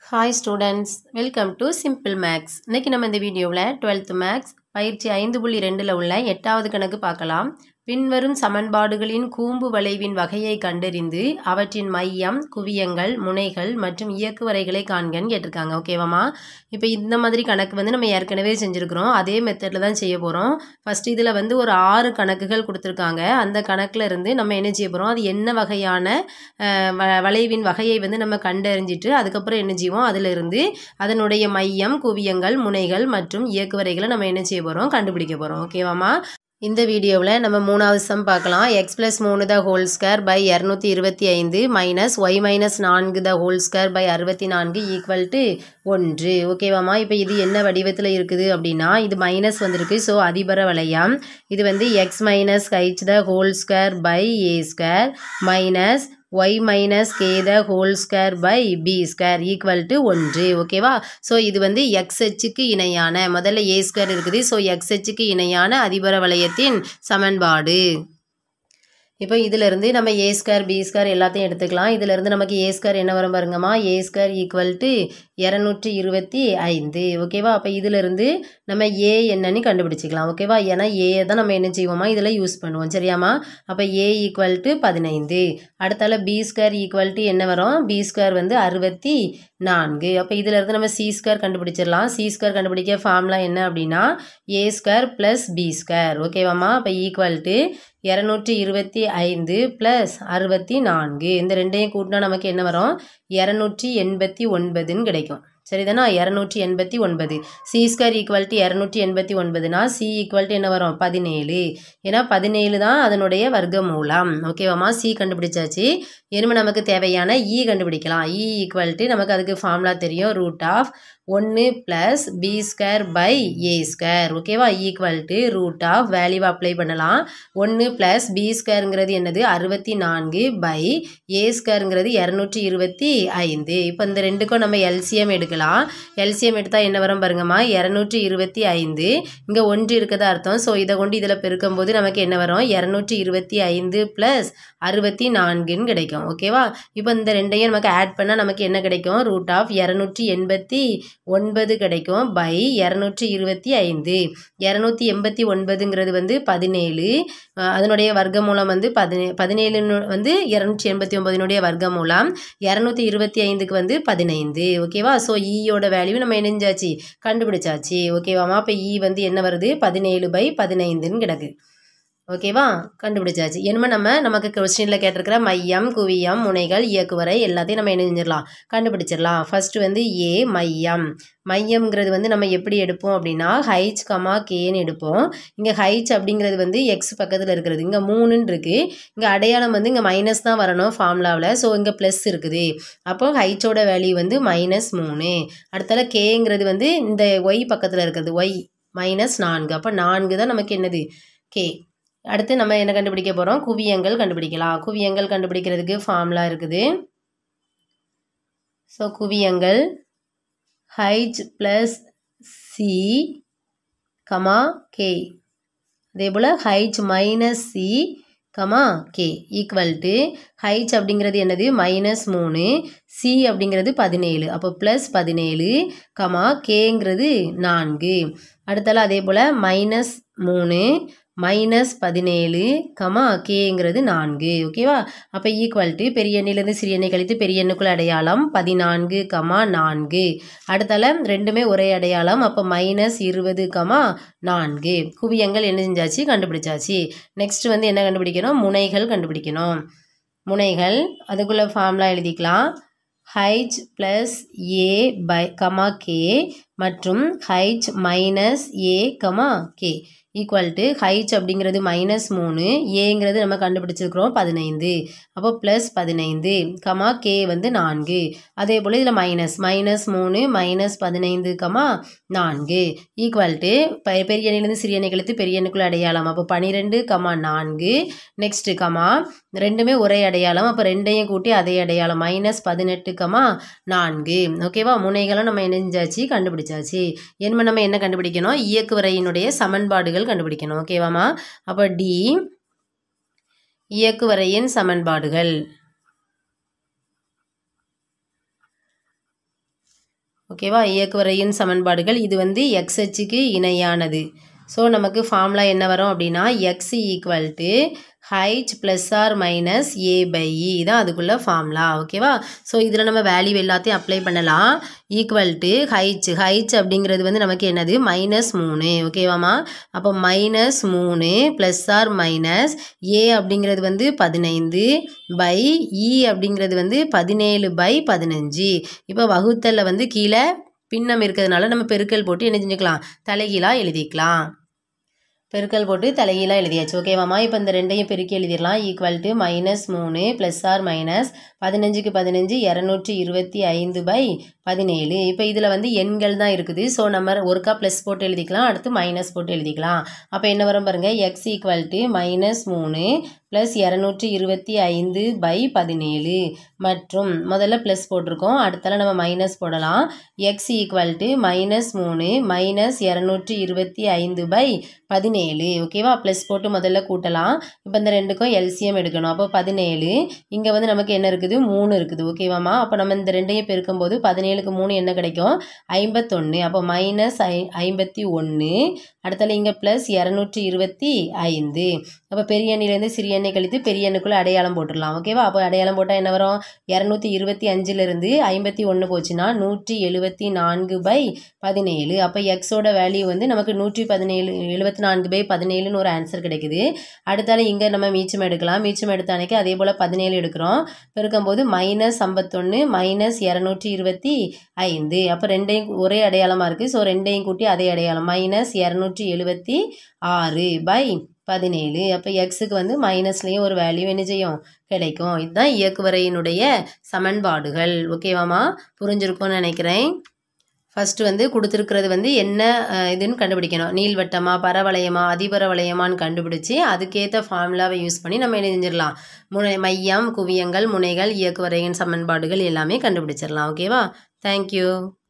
Hi students, welcome to Simple Maths. இன்னைக்கு நம்ம இந்த வீடியோவில் 12th Maths பயிற்சி 5.2ல் உள்ள 8வது கணக்கு பார்க்கலாம். பின்வரும் சமன்பாடுகளின் கூம்பு வளைவின் வகையை கண்டறிந்து அவற்றின் மையம், குவியங்கள், முனைகள் மற்றும் இயக்குவரைகளை காண்கன்னு கேட்டிருக்காங்க. ஓகேவாமா? இப்போ இந்த மாதிரி கணக்கு நம்ம ஏற்கனவே செஞ்சுருக்கிறோம். அதே மெத்தடில் தான் செய்ய போகிறோம். ஃபஸ்ட் இதில் ஒரு 6 கணக்குகள் கொடுத்துருக்காங்க. அந்த கணக்கில் இருந்து நம்ம என்ன செய்ய போகிறோம், அது என்ன வகையான வளைவின் வகையை நம்ம கண்டறிஞ்சிட்டு அதுக்கப்புறம் என்ன செய்வோம், அதிலிருந்து அதனுடைய மையம், குவியங்கள், முனைகள் மற்றும் இயக்குவரைகளை நம்ம என்ன செய்ய போகிறோம், கண்டுபிடிக்க போகிறோம். ஓகேவாமா? இந்த வீடியோவில் நம்ம 3வது சம் பார்க்கலாம். x + 3 the whole square by 225 minus y minus 4 the whole square by 64 equal to 1. ஓகேவாமா? இப்போ இது என்ன வடிவத்தில் இருக்குது அப்படின்னா, இது மைனஸ் வந்திருக்கு. ஸோ அதிபர வளையம். இது x minus h the whole square by a square minus y minus k the whole square by b square equal to 1. ஓகேவா? ஸோ இது xஹக்கு இணையான, முதல்ல a square இருக்குது. ஸோ xஹக்கு இணையான அதிபர வளையத்தின் சமன்பாடு. இப்போ இதிலிருந்து நம்ம a square b square எல்லாத்தையும் எடுத்துக்கலாம். இதிலிருந்து நமக்கு a square என்ன வரும் பாருங்கம்மா, a square equal to 225. ஓகேவா? அப்போ இதிலிருந்து நம்ம a என்னன்னு கண்டுபிடிச்சிக்கலாம். ஓகேவா? ஏன்னா a தான் நம்ம என்ன செய்வோமா, இதில் யூஸ் பண்ணுவோம். சரியாமா? அப்போ a equal to 15. அடுத்தால b square equal to என்ன வரும், b square 64. அப்போ இதிலிருந்து நம்ம c square கண்டுபிடிச்சிடலாம். c square கண்டுபிடிக்க ஃபார்முலா என்ன அப்படின்னா a square plus b square. ஓகேவாமா? அப்போ ஈக்குவல் டு 225 + 64. இந்த ரெண்டையும் கூட்டினா நமக்கு என்ன வரும், 289 கிடைக்கும். சரிதானா? 289. c square equal to 289னா c equal to என்ன வரும், 17. ஏன்னா 17 தான் அதனுடைய வர்க்கமூலம். ஓகேவாமா? c கண்டுபிடிச்சாச்சு. இனிமே நமக்கு தேவையான e கண்டுபிடிக்கலாம். e equal to நமக்கு அதுக்கு ஃபார்முலா தெரியும், √1 + b square by a square. ஓகேவா? ஈக்குவல் டு √ வேல்யூ அப்ளை பண்ணலாம். 1 + b ஸ்கொயருங்கிறது என்னது, 64 by a ஸ்கொயருங்கிறது 225. இப்போ இந்த ரெண்டுக்கும் நம்ம எல்சிஎம் எடுக்கலாம். எல்சிஎம் எடுத்தால் என்ன வரும் பாருங்கம்மா, 225. இங்கே 1 இருக்கதா அர்த்தம். ஸோ இதை கொண்டு இதில் பெருக்கும்போது நமக்கு என்ன வரும், 225 + 64 கிடைக்கும். ஓகேவா? இப்போ இந்த ரெண்டையும் நமக்கு ஆட் பண்ணால் நமக்கு என்ன கிடைக்கும், √289 கிடைக்கும் by 225. 289ங்கிறது 17. அதனுடைய வர்க்கமூலம் 17 289னுடைய வர்க்கமூலம் 225க்கு 15. ஓகேவா? ஸோ ஈயோட வேல்யூ நம்ம இணைஞ்சாச்சு, கண்டுபிடிச்சாச்சு. ஓகேவாமா? இப்போ ஈ என்ன வருது, 17/15ன்னு கிடக்கு. ஓகேவா? கண்டுபிடிச்சாச்சு. இனிமே நமக்கு கொஸ்டினில் கேட்டிருக்கிற மையம், குவியம், முனைகள், இயக்குவரை எல்லாத்தையும் நம்ம என்ன செஞ்சிடலாம், கண்டுபிடிச்சிடலாம். ஃபர்ஸ்ட் ஏ மையம். மையம்ங்கிறது நம்ம எப்படி எடுப்போம் அப்படின்னா h, kன்னு எடுப்போம். இங்கே h அப்படிங்கிறது x பக்கத்தில் இருக்கிறது. இங்கே 3ன்னு இருக்குது. இங்கே அடையாளம் இங்கே மைனஸ் தான் வரணும் ஃபார்முலாவில். ஸோ இங்கே ப்ளஸ் இருக்குது. அப்போ ஹோட வேல்யூ -3. அடுத்தால கேங்கிறது இந்த y பக்கத்தில் இருக்கிறது, y -4. அப்போ 4 தான் நமக்கு என்னது, கே. அடுத்து நம்ம என்ன கண்டுபிடிக்க போகிறோம், குவியங்கள் கண்டுபிடிக்கலாம். குவியங்கள் கண்டுபிடிக்கிறதுக்கு ஃபார்முலா இருக்குது. ஸோ குவியங்கள் h + c, k. அதே போல் h - c, k equal to h அப்படிங்கிறது என்னது, -3, c அப்படிங்கிறது 17. அப்போ +17, கேங்கிறது 4. அடுத்தால அதே போல் -3, -17, கேங்கிறது 4. ஓகேவா? அப்போ ஈக்குவல் டு பெரிய எண்ணிலிருந்து சிறிய எண்ணை கழித்து பெரிய எண்ணுக்குள்ள அடையாளம் 14, 4. அடுத்தால ரெண்டுமே ஒரே அடையாளம். அப்போ -20, 4. குவியங்கள் என்ன செஞ்சாச்சு, கண்டுபிடிச்சாச்சு. நெக்ஸ்ட் என்ன கண்டுபிடிக்கணும், முனைகள் கண்டுபிடிக்கணும். முனைகள் அதுக்குள்ள ஃபார்முலா எழுதிக்கலாம். h + a, k மற்றும் h - a, k equal to h அப்படிங்கிறது -3, ஏங்கிறது நம்ம கண்டுபிடிச்சிருக்கிறோம் 15. அப்போ +15, k 4. அதே போல் இதில் -3, -15, 4 ஈக்குவல் டு பெரிய எண்ணிலிருந்து சிறிய எண்ணை கழித்து பெரிய எண்ணுக்குள்ள அடையாளம். அப்போ 12, 4. நெக்ஸ்ட் ரெண்டுமே ஒரே அடையாளம். அப்போ ரெண்டையும் கூட்டி அதே அடையாளம் -18, 4. ஓகேவா? முனைகளை நம்ம இணைஞ்சாச்சு, கண்டுபிடிச்சாச்சு. நம்ம என்ன கண்டுபிடிக்கணும், இயக்குவரையினுடைய சமன்பாடுகள் கண்டுபிடிக்கணும். ஓகேவாமா? அப்போ டி இயக்குவரையின் சமன்பாடுகள். ஓகேவா? இயக்குவரையின் சமன்பாடுகள் இது வந்து எக்ஸ் அச்சுக்கு இணையானது. ஸோ நமக்கு ஃபார்முலா என்ன வரும் அப்படின்னா x equal to h plus r minus a by e தான் அதுக்குள்ள ஃபார்முலா. ஓகேவா? ஸோ இதில் நம்ம வேல்யூ எல்லாத்தையும் அப்ளை பண்ணலாம். ஈக்குவல் டு ஹைச் அப்படிங்கிறது வந்து நமக்கு என்னது -3. ஓகேவாம்மா? அப்போ -3 ப்ளஸ் ஆர் மைனஸ் ஏ அப்படிங்கிறது வந்து 15 பை இ அப்படிங்கிறது வந்து 17/15. இப்போ வகுத்தலில் வந்து கீழே பின்னம் இருக்கிறதுனால நம்ம பெருக்கல் போட்டு என்ன செஞ்சுக்கலாம், தலைகீழாக எழுதிக்கலாம். பெருக்கல் போட்டு தலைகீழாக எழுதியாச்சு. ஓகேவாம்மா? இப்போ இந்த ரெண்டையும் பெருக்கி எழுதிடலாம். Equal to -3 plus r minus 15க்கு 15 225/17. இப்போ இதில் வந்து எண்கள் தான் இருக்குது. ஸோ நம்ம ஒருக்கா ப்ளஸ் போட்டு எழுதிக்கலாம், அடுத்து மைனஸ் போட்டு எழுதிக்கலாம். அப்போ என்ன வரும் பாருங்கள், எக்ஸ் ஈக்குவல் டு -3 ப்ளஸ் 225/17 மற்றும் முதல்ல ப்ளஸ் போட்டிருக்கோம், அடுத்தால நம்ம மைனஸ் போடலாம். X equal to -3 minus 225/17. ஓகேவா? ப்ளஸ் போட்டு முதல்ல கூட்டலாம். இப்போ இந்த ரெண்டுக்கும் எல்சிஎம் எடுக்கணும். அப்போ 17, இங்கே வந்து நமக்கு என்ன இருக்குது, 3 இருக்குது. ஓகேவாம்மா? அப்போ நம்ம இந்த ரெண்டையும் பெருக்கும்போது 17க்கு 3 என்ன கிடைக்கும், 51. அப்போ -51. அடுத்தால இங்கே ப்ளஸ் 225. அப்போ பெரிய எண்ணிலேருந்து சிறிய எண்ணை கழித்து பெரிய எண்ணுக்குள்ளே அடையாளம் போட்டுடலாம். ஓகேவா? அப்போ அடையாளம் போட்டால் என்ன வரும், 225லிருந்து 51 போச்சுன்னா 174/17. அப்போ எக்ஸோட வேல்யூ வந்து நமக்கு 174/17ன்னு ஒரு ஆன்சர் கிடைக்குது. அடுத்தால இங்கே நம்ம மீச்சம் எடுக்கலாம். மீச்சம் எடுத்த அன்னைக்கு அதே போல் 17 எடுக்கிறோம். பெருக்கும்போது -51 மைனஸ் 225. அப்போ ரெண்டையும் ஒரே அடையாளமாக இருக்குது. ஸோ ரெண்டையும் கூட்டி அதே அடையாளம் -276/17. அப்போ எக்ஸுக்கு வந்து மைனஸ்லேயும் ஒரு வேல்யூ என்ன செய்யும், கிடைக்கும். இதுதான் இயக்குவரையினுடைய சமன்பாடுகள். ஓகேவாம்மா? புரிஞ்சிருக்கும்னு நினைக்கிறேன். ஃபஸ்ட்டு வந்து கொடுத்துருக்கிறது வந்து என்ன இதுன்னு கண்டுபிடிக்கணும். நீள்வட்டமா, பரவளையமா, அதிபரவளையமான்னு கண்டுபிடிச்சி அதுக்கேற்ற ஃபார்முலாவை யூஸ் பண்ணி நம்ம என்ன செஞ்சிடலாம், மையம், குவியங்கள், முனைகள், இயக்குவரையின் சமன்பாடுகள் எல்லாமே கண்டுபிடிச்சிடலாம். ஓகேவா? தேங்க்யூ.